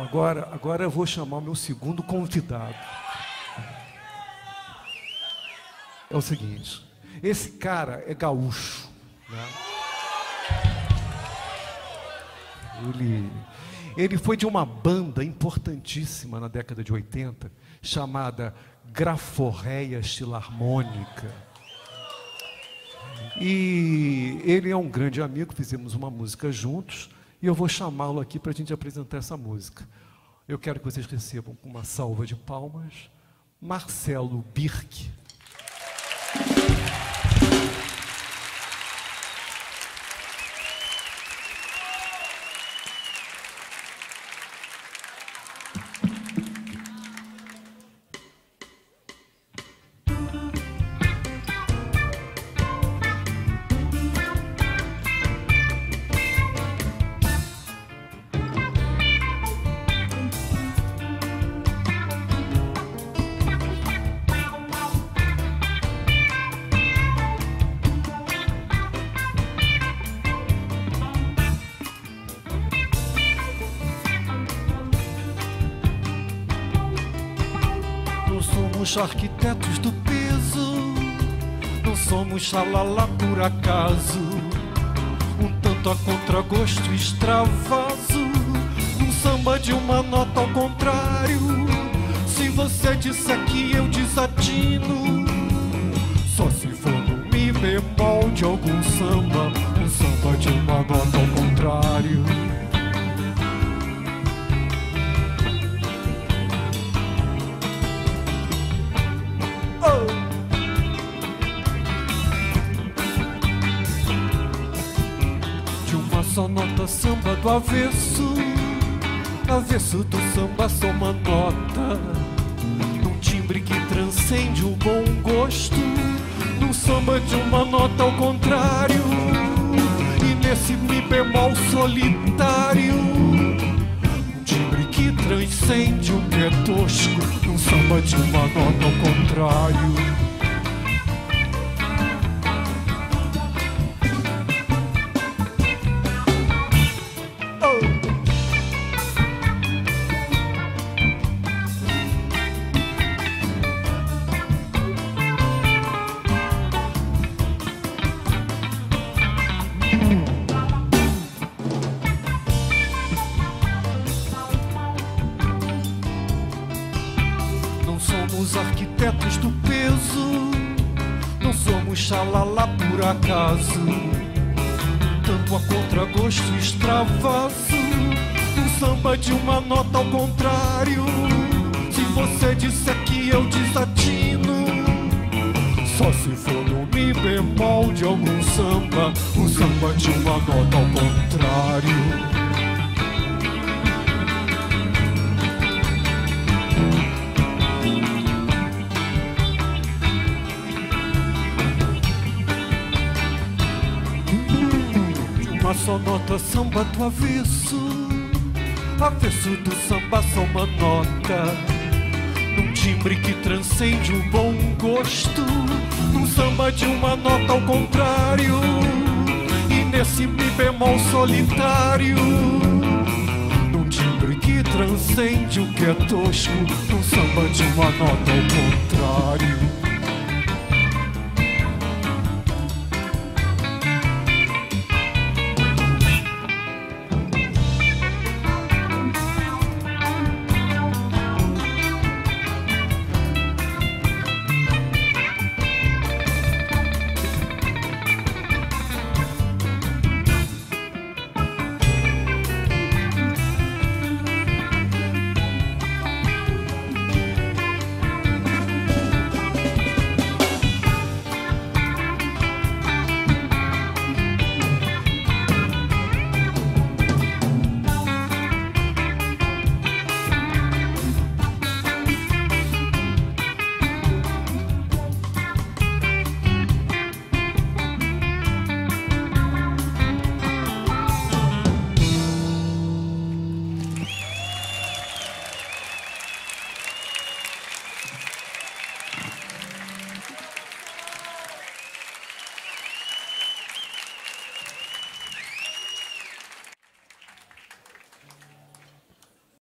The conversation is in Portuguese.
Agora eu vou chamar o meu segundo convidado. É o seguinte, esse cara é gaúcho, né? Ele foi de uma banda importantíssima na década de 80, chamada Graforreia Filarmônica. E ele é um grande amigo, fizemos uma música juntos, e eu vou chamá-lo aqui para a gente apresentar essa música. Eu quero que vocês recebam com uma salva de palmas, Marcelo Birk. Somos arquitetos do peso, não somos xalala por acaso, um tanto a contragosto extravaso, um samba de uma nota ao contrário. Se você disser que eu desatino, só se for no mi bemol de algum samba, um samba de uma nota ao contrário. Só nota samba do avesso, avesso do samba só uma nota, num timbre que transcende o bom gosto, num samba de uma nota ao contrário, e nesse mi bemol solitário, um timbre que transcende o que é tosco, num samba de uma nota ao contrário. Somos arquitetos do peso, não somos xalala por acaso, tanto a contragosto extravaso, um samba de uma nota ao contrário. Se você disser que eu desatino, só se for no mi bemol de algum samba, um samba de uma nota ao contrário. Uma só nota samba do avesso, avesso do samba só uma nota, num timbre que transcende o bom gosto, num samba de uma nota ao contrário, e nesse mi bemol solitário, num timbre que transcende o que é tosco, num samba de uma nota ao contrário.